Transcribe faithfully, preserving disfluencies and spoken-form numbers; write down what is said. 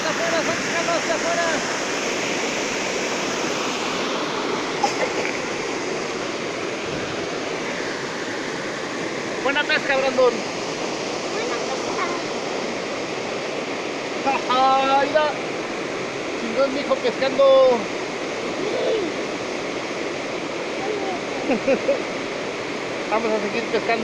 hasta afuera, sácalo hasta afuera. Buena pesca, Brandon. Buena pesca. ¡Ja, mira! Chingón, mijo, pescando. Vamos a seguir pescando.